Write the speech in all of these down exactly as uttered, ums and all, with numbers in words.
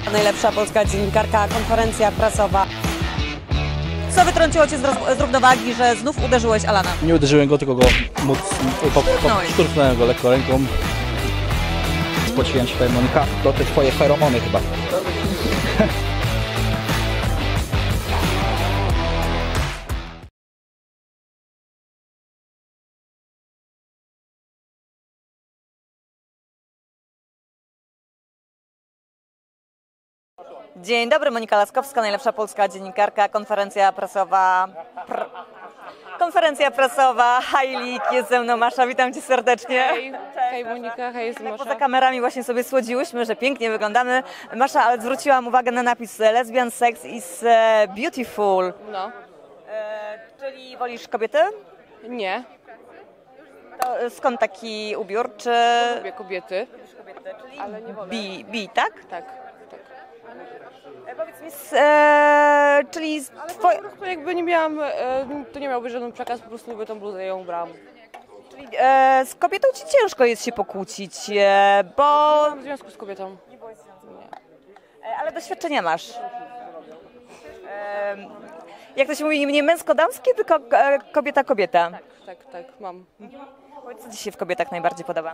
Najlepsza polska dziennikarka, konferencja prasowa. Co wytrąciło cię z, z równowagi, że znów uderzyłeś Alana? Nie uderzyłem go, tylko go mocno szturchnąłem go lekko ręką. Spociłem się, powiem, Monika, to te twoje feromony chyba. Dzień dobry, Monika Laskowska, najlepsza polska dziennikarka, konferencja prasowa. Pr konferencja prasowa, Hajlik, jest ze mną Masza, witam cię serdecznie. Hej, hej Monika, hej, jest Masza. Poza kamerami właśnie sobie słodziłyśmy, że pięknie wyglądamy. Masza, ale zwróciłam uwagę na napis Lesbian sex is beautiful. No. E, czyli wolisz kobiety? Nie. To skąd taki ubiór? Czy... Lubię kobiety, kobiety, czyli ale nie wolę. Bi, bi, tak? Tak, tak. E, powiedz mi, z, e, czyli z Ale twoj... po prostu jakby nie miałam, e, to nie miałby żaden przekaz, po prostu lubię tą bluzę i ją ubrałam. czyli e, z kobietą ci ciężko jest się pokłócić, e, bo... Nie mam w związku z kobietą. E, ale doświadczenia masz. E, jak to się mówi, nie męsko-damskie, tylko e, kobieta-kobieta. Tak, tak, tak, mam. Powiedz, co ci się w kobietach najbardziej podoba?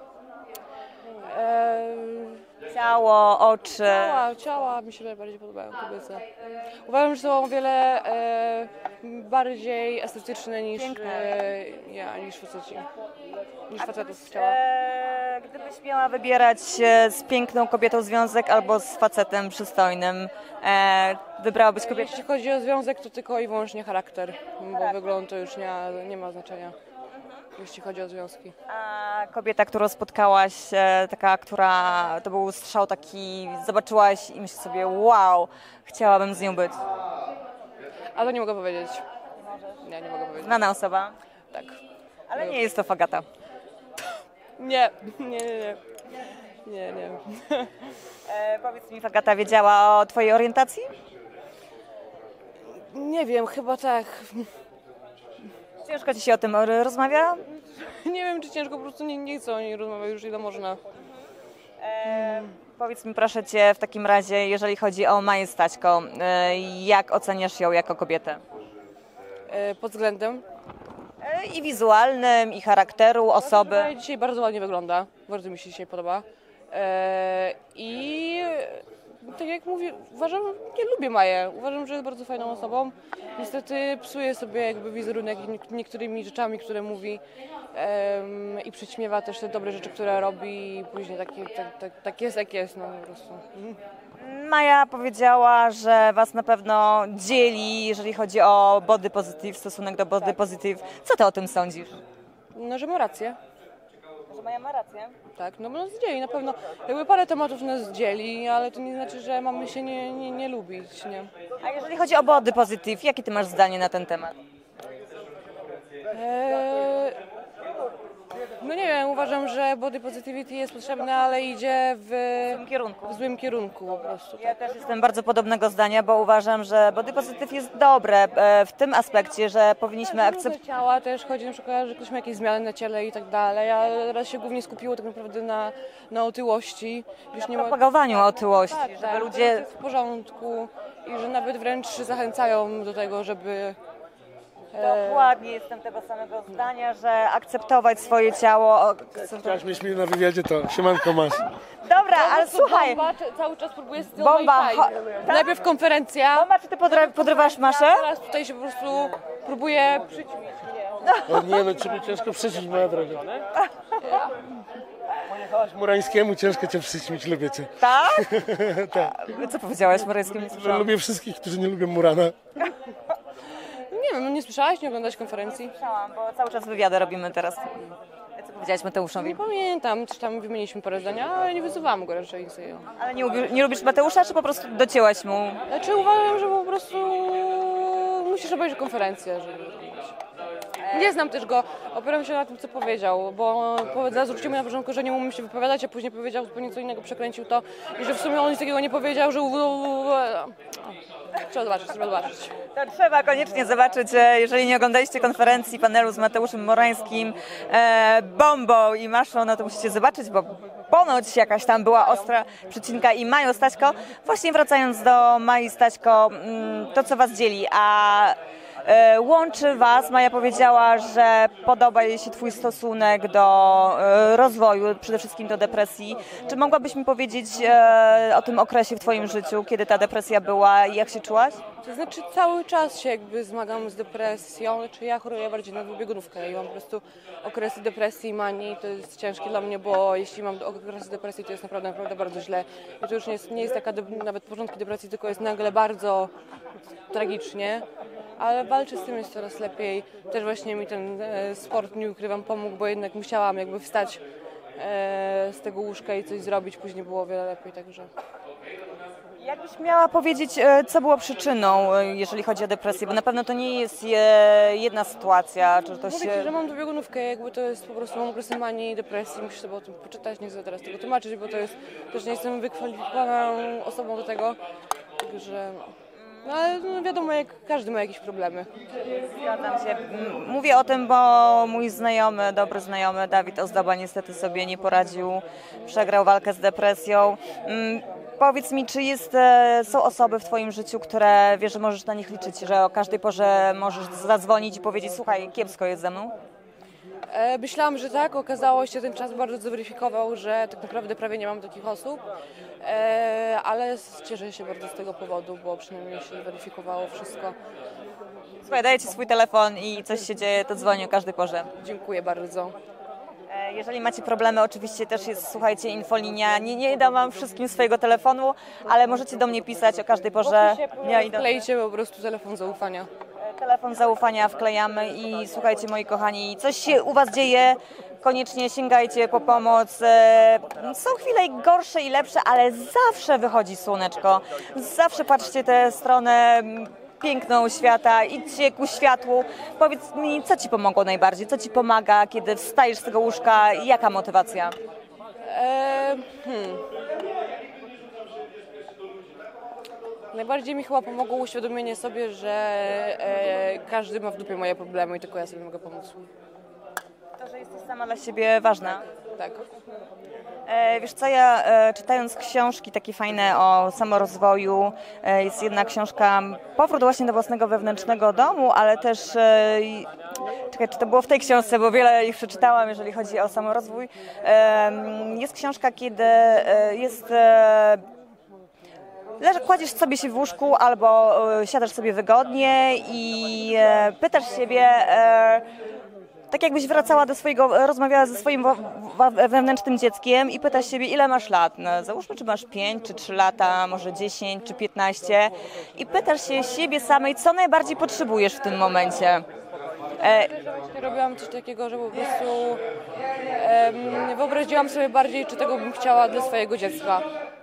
E, Ciało, oczy... ciała, ciała mi się najbardziej podobają kobiece. Uważam, że są o wiele e, bardziej estetyczne niż, e, ja, niż faceci. Niż facetów z ciała. E, gdybyś miała wybierać e, z piękną kobietą związek albo z facetem przystojnym, e, wybrałabyś kobietę? Jeśli chodzi o związek, to tylko i wyłącznie charakter, bo wygląd to już nie, nie ma znaczenia, jeśli chodzi o związki. A kobieta, którą spotkałaś, e, taka, która to był strzał taki, zobaczyłaś i myślisz sobie, wow, chciałabym z nią być. A to nie mogę powiedzieć. Nie, nie mogę powiedzieć. Znana osoba, Tak. ale nie jest to Fagata. Nie, nie, nie, nie. Nie, nie. E, powiedz mi, Fagata wiedziała o twojej orientacji? Nie wiem, chyba tak. Ciężko ci się o tym rozmawia? Nie wiem, czy ciężko, po prostu nie, nie chcę o niej rozmawiać już ile można. E, powiedz mi proszę cię w takim razie, jeżeli chodzi o Maję Staśko, e, jak oceniasz ją jako kobietę? E, pod względem? E, I wizualnym, i charakteru, osoby. Maja dzisiaj bardzo ładnie wygląda, bardzo mi się dzisiaj podoba. E, I tak jak mówię, uważam, nie lubię Maję. Uważam, że jest bardzo fajną osobą. Niestety psuje sobie jakby wizerunek niektórymi rzeczami, które mówi um, i przyćmiewa też te dobre rzeczy, które robi i później tak, tak, tak, tak jest jak jest, no po prostu. Maja powiedziała, że was na pewno dzieli, jeżeli chodzi o body positive, stosunek do body positive. Co ty o tym sądzisz? No, że ma rację. Że Maja ma rację. Tak, no bo nas dzieli na pewno. Jakby parę tematów nas dzieli, ale to nie znaczy, że mamy się nie, nie, nie lubić, nie? A jeżeli chodzi o body positive, jakie ty masz zdanie na ten temat? Eee, no nie wiem, uważam, że body positivity jest potrzebne, ale idzie w, W tym kierunku. w złym kierunku po prostu. Ja też jestem bardzo podobnego zdania, bo uważam, że body positive jest dobre e, w tym aspekcie, że powinniśmy akceptować. Ciała też chodzi na przykład, że ktoś ma jakieś zmiany na ciele i tak dalej, a teraz się głównie skupiło tak naprawdę na, na otyłości. Już nie ma... propagowaniu otyłości, Tak, żeby tak, ludzie... jest w porządku i że nawet wręcz zachęcają do tego, żeby... Dokładnie jestem tego samego zdania, że akceptować swoje ciało. Chciałaś mieć mnie na wywiadzie, to siemanko masz. Dobra, ale słuchaj, Bomba cały czas próbuje Bomba, stylować. cho- Najpierw konferencja, Bomba, czy ty podra- podrywasz Maszę? teraz tutaj się po prostu próbuje przyćmić mnie. O nie, no ciebie ciężko przyćmić, moja droga. Pojechałaś Murańskiemu, ciężko cię przyćmić, lubię cię. Tak? Tak. Co powiedziałaś, Moryjskim? Nie Że słyszałam. lubię wszystkich, którzy nie lubią Murana. Nie wiem, nie słyszałaś, nie oglądałaś konferencji? Słyszałam, bo cały czas wywiady robimy teraz. Co powiedziałaś Mateuszowi? Nie pamiętam, coś tam wymieniliśmy parę zdania, ale nie wyzywałam go raczej. Sobie. Ale nie, lubi, nie lubisz Mateusza, czy po prostu docięłaś mu? Znaczy uważam, że po prostu musisz obejrzeć konferencję, żeby zrozumieć. Nie znam też go, opieram się na tym, co powiedział, bo zwrócił mi na początku, że nie umiem się wypowiadać, a później powiedział zupełnie co innego, przekręcił to i że w sumie on nic takiego nie powiedział, że... Trzeba zobaczyć, trzeba zobaczyć. To trzeba koniecznie zobaczyć, e, jeżeli nie oglądaliście konferencji panelu z Mateuszem Morańskim, e, Bombą i Maszą, no to musicie zobaczyć, bo ponoć jakaś tam była ostra przecinka i Mają Staśko. Właśnie wracając do Mai Staśko, mm, to co was dzieli, a e, łączy was, Maja powiedziała, że podoba jej się twój stosunek do e, rozwoju, przede wszystkim do depresji. Czy mogłabyś mi powiedzieć e, o tym okresie w twoim życiu, kiedy ta depresja była i jak się czułaś? To znaczy cały czas się jakby zmagam z depresją, znaczy ja choruję bardziej na dwubiegunówkę i mam po prostu okresy depresji i manii, to jest ciężkie dla mnie, bo jeśli mam okresy depresji, to jest naprawdę, naprawdę bardzo źle i to już nie jest, nie jest taka de- nawet początki depresji, tylko jest nagle bardzo tragicznie, ale walczę z tym, jest coraz lepiej. Też właśnie mi ten e, sport, nie ukrywam, pomógł, bo jednak musiałam jakby wstać e, z tego łóżka i coś zrobić, później było o wiele lepiej, także... Jakbyś miała powiedzieć, e, co było przyczyną, e, jeżeli chodzi o depresję, bo na pewno to nie jest je- jedna sytuacja, czy to Mówię się... ci, że mam dwubiegunówkę, jakby to jest po prostu, mam okresy manii i depresji, musisz sobie o tym poczytać, nie chcę teraz tego tłumaczyć, bo to jest, też nie jestem wykwalifikowaną osobą do tego, także... No ale no, wiadomo, jak każdy ma jakieś problemy. Zgadzam się. M- Mówię o tym, bo mój znajomy, dobry znajomy Dawid Ozdoba niestety sobie nie poradził, przegrał walkę z depresją. Mm, Powiedz mi, czy jest, e, są osoby w twoim życiu, które wiesz, że możesz na nich liczyć, że o każdej porze możesz zadzwonić i powiedzieć, słuchaj, kiepsko jest ze mną? E, myślałam, że tak, okazało się, ten czas bardzo zweryfikował, że tak naprawdę prawie nie mam takich osób, e, ale cieszę się bardzo z tego powodu, bo przynajmniej się weryfikowało wszystko. Słuchaj, daję ci swój telefon i coś się dzieje, to dzwoni o każdej porze. Dziękuję bardzo. E, Jeżeli macie problemy, oczywiście też jest, słuchajcie, infolinia. Nie, nie dam wam wszystkim swojego telefonu, ale możecie do mnie pisać o każdej porze dnia i nocy. Wklejcie po prostu telefon zaufania. Telefon zaufania wklejamy i słuchajcie, moi kochani, coś się u was dzieje, koniecznie sięgajcie po pomoc. E, Są chwile i gorsze i lepsze, ale zawsze wychodzi słoneczko. Zawsze patrzcie tę stronę mm, piękną świata, idźcie ku światłu. Powiedz mi, co ci pomogło najbardziej? Co ci pomaga, kiedy wstajesz z tego łóżka? Jaka motywacja? E, hmm. Najbardziej mi chyba pomogło uświadomienie sobie, że e, każdy ma w dupie moje problemy i tylko ja sobie mogę pomóc. To, że jesteś sama dla siebie ważna. Tak. E, Wiesz co, ja e, czytając książki takie fajne o samorozwoju, e, jest jedna książka Powrót właśnie do własnego wewnętrznego domu, ale też, e, i- czekaj, czy to było w tej książce, bo wiele ich przeczytałam, jeżeli chodzi o samorozwój. E, Jest książka, kiedy e, jest... e, Leż, kładziesz sobie się w łóżku albo e, siadasz sobie wygodnie i e, pytasz siebie, e, tak jakbyś wracała do swojego, rozmawiała ze swoim wo- wa- wewnętrznym dzieckiem i pytasz siebie, ile masz lat. No, załóżmy, czy masz pięć, czy trzy lata, może dziesięć, czy piętnaście i pytasz się siebie samej, co najbardziej potrzebujesz w tym momencie. E, Ja robiłam coś takiego, że po prostu em, wyobraziłam sobie bardziej, czy tego bym chciała dla swojego dziecka.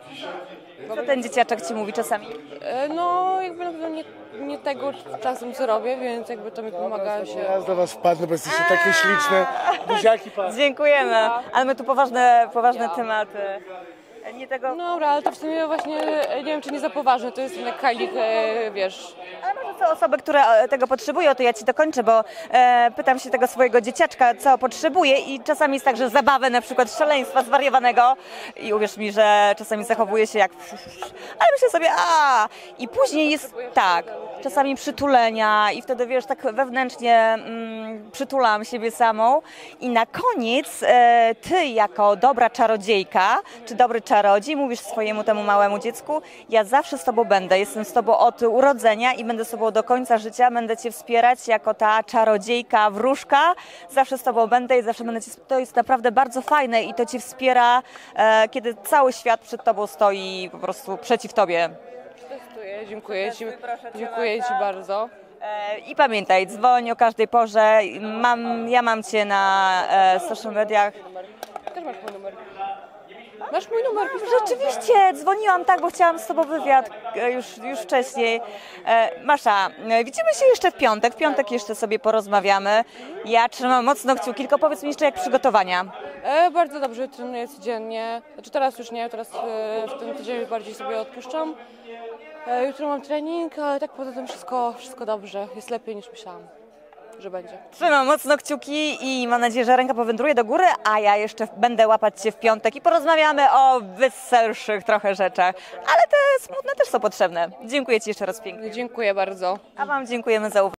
co ten dzieciaczek ci mówi czasami? E, no jakby na pewno nie, nie tego czasem, co robię, więc jakby to mi pomaga się... Ja do was wpadnę, bo jesteście takie śliczne. Buziaki pan. Dziękujemy, ale my tu poważne, poważne tematy. Nie tego... No dobra, ale to w sumie właśnie, nie wiem, czy nie za poważne, to jest jednak kajlik, e, wiesz... Ale może są osoby, które e, tego potrzebują, to ja ci dokończę, bo e, pytam się tego swojego dzieciaczka, co potrzebuje i czasami jest tak, że zabawę, na przykład szaleństwa zwariowanego i uwierz mi, że czasami zachowuje się jak... Ale myślę sobie, a i później jest tak, czasami przytulenia i wtedy wiesz, tak wewnętrznie mm, przytulam siebie samą i na koniec e, ty jako dobra czarodziejka, czy dobry czarodziej mówisz swojemu temu małemu dziecku, ja zawsze z tobą będę, jestem z tobą od urodzenia i będę z tobą do końca życia, będę cię wspierać jako ta czarodziejka, wróżka, zawsze z tobą będę i zawsze będę cię, to jest naprawdę bardzo fajne i to cię wspiera, e, kiedy cały świat przed tobą stoi po prostu przeciw tobie. Testuję, dziękuję ci, proszę cię dziękuję ci bardzo. E, I pamiętaj, dzwoń o każdej porze, mam, ja mam cię na e, social mediach. Też masz mój numer. Masz mój numer, Rzeczywiście, dzwoniłam tak, bo chciałam z tobą wywiad e, już, już wcześniej. E, Masza, e, widzimy się jeszcze w piątek, w piątek jeszcze sobie porozmawiamy. Ja trzymam mocno kciuki, tylko powiedz mi jeszcze jak przygotowania. E, bardzo dobrze trenuję codziennie. Znaczy teraz już nie, teraz e, w ten tydzień bardziej sobie odpuszczam. E, jutro mam trening, ale tak poza tym wszystko, wszystko dobrze. Jest lepiej niż myślałam. że będzie. Trzymam mocno kciuki i mam nadzieję, że ręka powędruje do góry, a ja jeszcze będę łapać Cię w piątek i porozmawiamy o weselszych trochę rzeczach, ale te smutne też są potrzebne. Dziękuję Ci jeszcze raz pięknie. Dziękuję bardzo. A Wam dziękujemy za uwagę.